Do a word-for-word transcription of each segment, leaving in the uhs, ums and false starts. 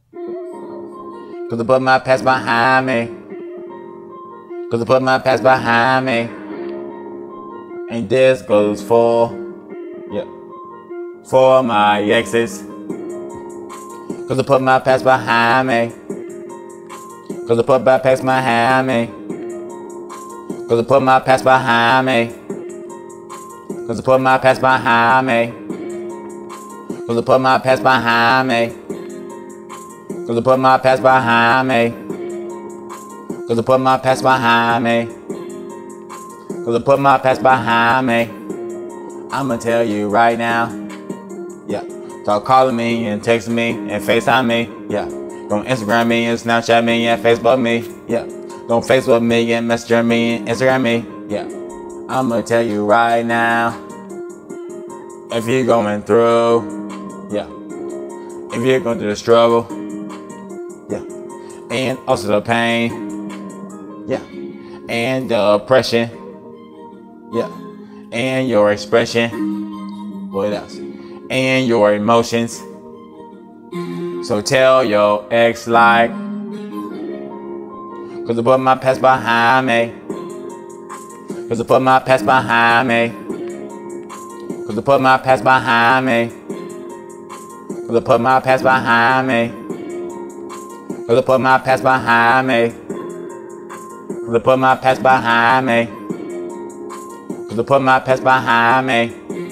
Cause I put my past behind me. Cause I put my past behind me. And this goes for, yeah, for my exes. Cause I put my past behind me. Cause I put my past behind me. Cause I put my past behind me. Cause I put my past behind me. Cause I put my past behind me. Cause I put my past behind me. Cause I put my past behind me. Cause I put my past behind me. I'ma tell you right now. Yeah. Start calling me and texting me and FaceTime me. Yeah. Don't Instagram me and Snapchat me and Facebook me. Yeah. Don't Facebook me and Messenger me and Instagram me. Yeah. I'ma tell you right now. If you're going through, yeah. If you're going through the struggle, yeah. And also the pain, yeah. And the oppression, yeah. And your expression, what else? And your emotions. So tell your ex like, cause I put my past behind me. Cause I put my past behind me. Cause I put my past behind me. Cause I put my past behind me. Cause I put my past behind me. Cause I put my past behind me. Cause I put my past behind me.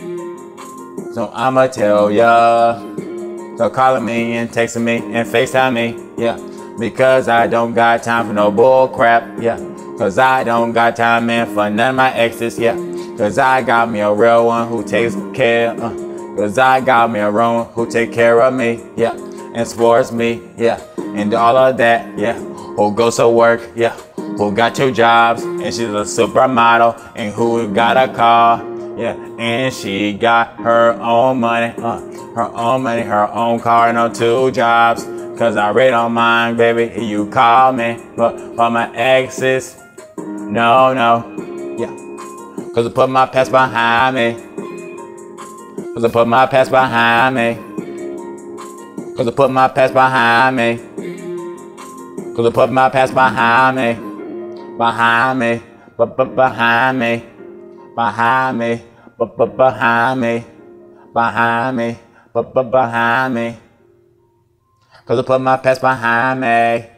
So I'ma tell ya. So calling me and texting me and FaceTime me, yeah. Because I don't got time for no bull crap, yeah. Cause I don't got time, man, for none of my exes, yeah. Cause I got me a real one who takes care, uh. Cause I got me a real one who take care of me, yeah. And supports me, yeah. And all of that, yeah. Who goes to work, yeah. Who got two jobs, and she's a supermodel. And who got a car, yeah. And she got her own money, uh. Her own money, her own car, and her two jobs. Cause I really don't mind, baby, you call me. But for my exes, no, no, yeah. Cause I put my past behind me. Cause I put my past behind me. Cause I put my past behind me. Cause I put my past behind me. Behind me, but but behind me. Behind me, but but behind me. Behind me, but but behind me. Cause I put my past behind me.